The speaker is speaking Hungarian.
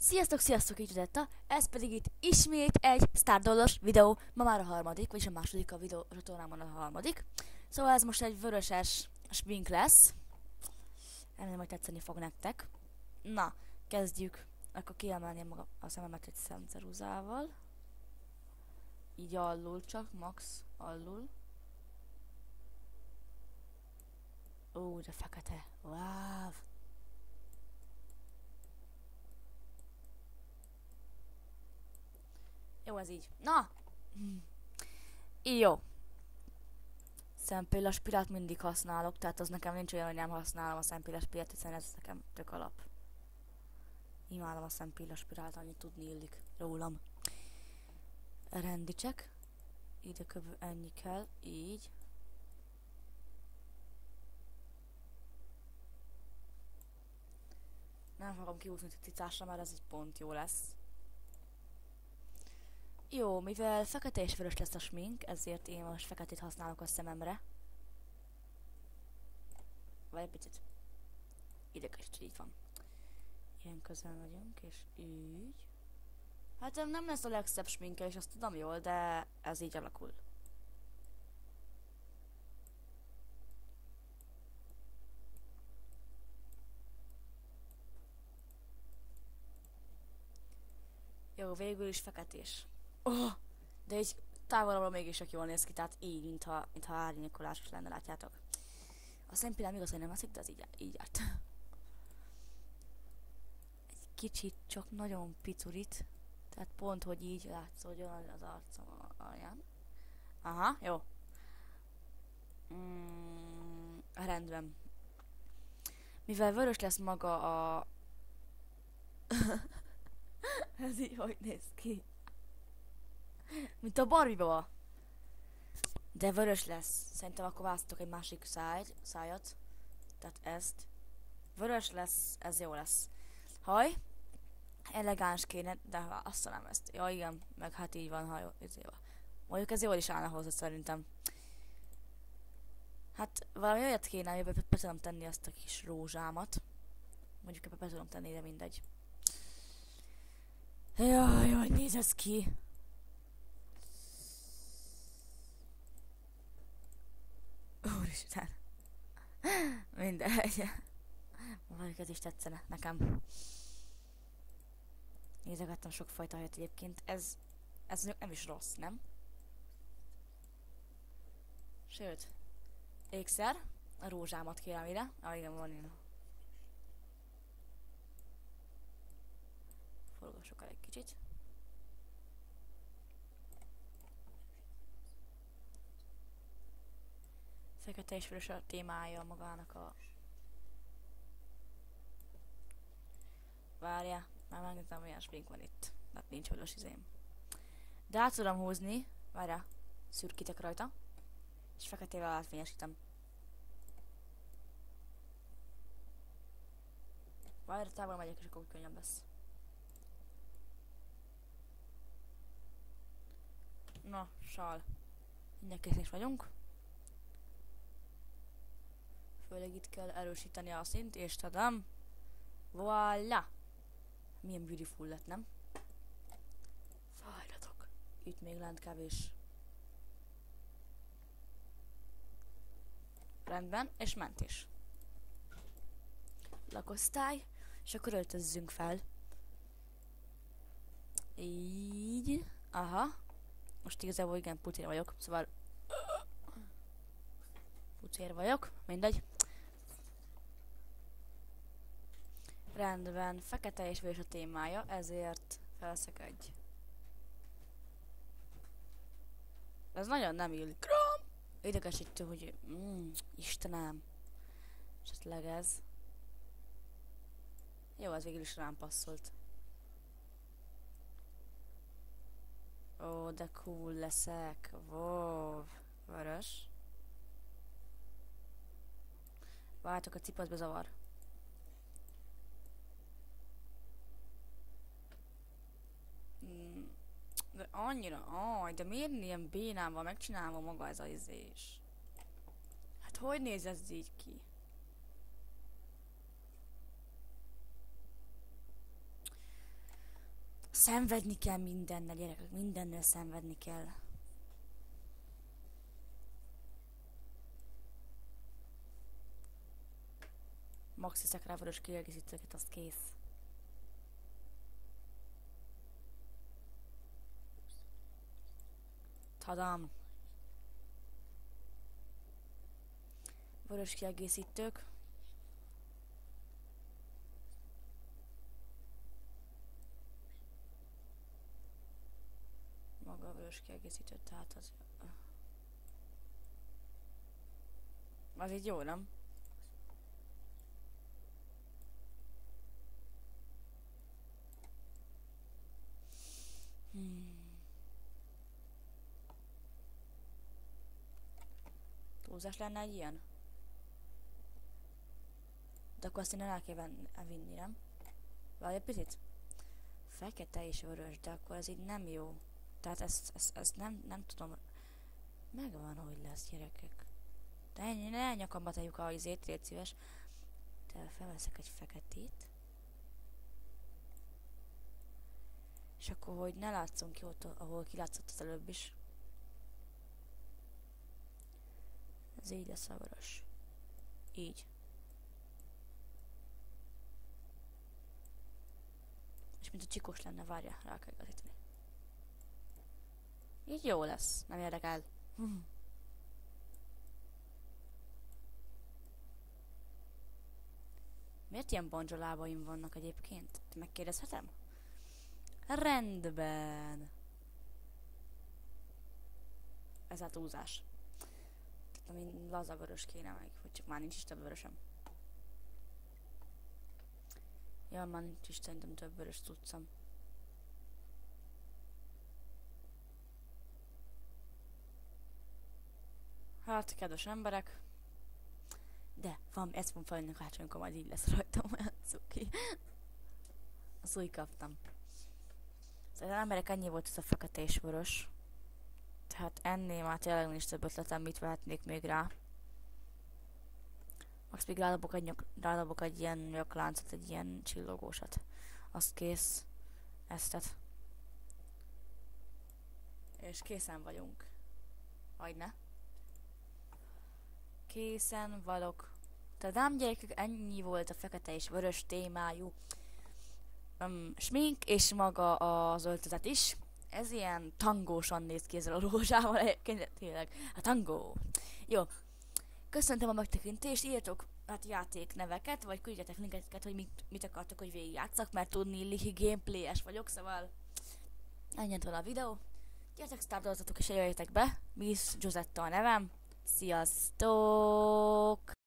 Sziasztok, így Zsuzsetta. Ez pedig itt ismét egy Stardollos videó. Ma már a harmadik, vagyis a második a videó csatornámon a harmadik. Szóval ez most egy vöröses smink lesz. Remélem, hogy tetszeni fog nektek. Na, kezdjük. Akkor kiemelném maga a szememet egy szemceruzával. Így alul csak, max alul. Ó, de fekete. Wow. Jó, ez így. Na! Jó. Szempillas mindig használok, tehát az nekem nincs olyan, hogy nem használom a szempillas, hiszen ez nekem tök alap. Imádom a szempillas, annyit tudni illik rólam. Rendicsek. Ide kb. Ennyi kell, így. Nem fogom kiúzni cicásra, mert ez egy pont jó lesz. Jó, mivel fekete és vörös lesz a smink, ezért én most feketét használok a szememre. Vagy egy picit. Ideges, így van. Ilyen közel vagyunk, és így. Hát nem lesz a legszebb sminke, és azt tudom jól, de ez így alakul. Jó, végül is feketés. Oh, de így távolabbra mégis csak jól néz ki, tehát így, mintha árnyékolásos lenne, látjátok. A szempillám igaz, hogy nem eszik, de az így árt. Egy kicsit, csak nagyon picurit. Tehát pont, hogy így látszódjon az arcom alján. Aha, jó. Rendben. Mivel vörös lesz maga a... Ez így hogy néz ki? Mint a Barbie-ba. De vörös lesz. Szerintem akkor választok egy másik szájat. Tehát ezt. Vörös lesz, ez jó lesz. Haj. Elegáns kéne, de választanám ezt. Ja igen, meg hát így van, ha jó. Mondjuk ez jól is állna hozzá szerintem. Hát valami olyat kéne, amiben be tudom tenni azt a kis rózsámat. Mondjuk ebbe be tudom tenni, de mindegy. Jaj, hogy néz ez ki? Úristen. Mindegy. Valakiket is tetszene nekem. Nézegettem sokfajta helyet egyébként. Ez nem is rossz, nem? Sőt. Ékszer. A rózsámat kérem ide. Ah, igen, van ilyen. Forgassuk el egy kicsit. Fekete és vörös a témája magának a... Várjál, már megnézem, milyen smink van itt. Hát nincs vörös izém. De át tudom húzni. Várjál, szürkítek rajta. És feketével átfényesítem. Várjál, távol megyek, és akkor könnyebb lesz. Na, sal. Minden készés vagyunk. Főleg itt kell erősíteni a szint, és tadam! Voilà! Milyen beautiful lett, nem? Fájlatok! Itt még lent kevés. Rendben, és ment is. Lakosztály, és akkor öltözzünk fel. Így. Aha. Most igazából igen, pucér vagyok, szóval... Pucér vagyok, mindegy. Rendben, fekete és vörös a témája, ezért felszakadj. Ez nagyon nem illik rám. Idegesítő, hogy... Istenem. Esetleg ez. Jó, az végül is rám passzolt. Ó, de cool leszek. Wow. Vörös. Várjátok, a cipaszbe zavar. De annyira, de miért ilyen bénán van megcsinálva maga ez az izés? Hát hogy néz ez így ki? Szenvedni kell mindennel, gyerekek, mindennel szenvedni kell. Max iszek rá vörös kiegészítőket, az kész. Tadam! Vörös kiegészítők. Maga a vörös kiegészítő, tehát az... Az így jó, nem? Túlzás lenne egy ilyen? De akkor azt innen el kell vinni, nem? Várj egy picit. Fekete és vörös, de akkor ez így nem jó. Tehát ezt nem tudom. Megvan, hogy lesz, gyerekek. De ennyi, ne nyakamba tegyük a izét, légy szíves. De felveszek egy feketét. És akkor, hogy ne látszunk ki ott, ahol kilátszott az előbb is. Ez így lesz a vörös. Így. És mint a csikós lenne, várja, rá kell igazítani. Így jó lesz, nem érdekel. Miért ilyen bonzsa lábaim vannak egyébként? Megkérdezhetem? Rendben. Ez a túlzás. Ami laza vörös kéne meg, hogy csak már nincs is több vörösöm. Ja, már nincs is szerintem több vörös cuccom. Hát, kedves emberek. De, ez van fejlődnek hátra, amikor majd így lesz rajtam olyan cuki. Azt úgy kaptam. Szóval emberek, ennyi volt ez a fekete és vörös. Tehát ennél már tényleg nincs több ötletem, mit vehetnék még rá. Max még rádobok egy ilyen nyakláncot, egy ilyen csillogósat. Azt kész. Eztet. És készen vagyunk. Vagy ne? Készen vagyok. Tehát ám gyerekek, ennyi volt a fekete és vörös témájú smink, és maga az öltözet is. Ez ilyen tangósan néz ki ezzel a rózsával, egyébként tényleg. A tangó. Jó. Köszöntem a megtekintést, írtok hát játékneveket, vagy küldjetek linkeket, hogy mit akartok, hogy végigjátszak, mert tudni illik, gameplayes vagyok, szóval ennyit van a videó. Gyertek, startoltatok és jöjjetek be. Miss Giusetta a nevem. Sziasztok!